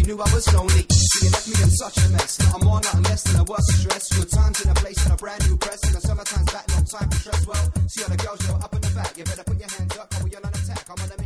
knew I was lonely. So you left me in such a mess. Not a more, not a less than a worse of stress. Good times in a place and a brand new press. And the summertime's back, no time for stress. Well, see all the girls, you're up in the back. You better put your hands up, or you're on attack. I'm on a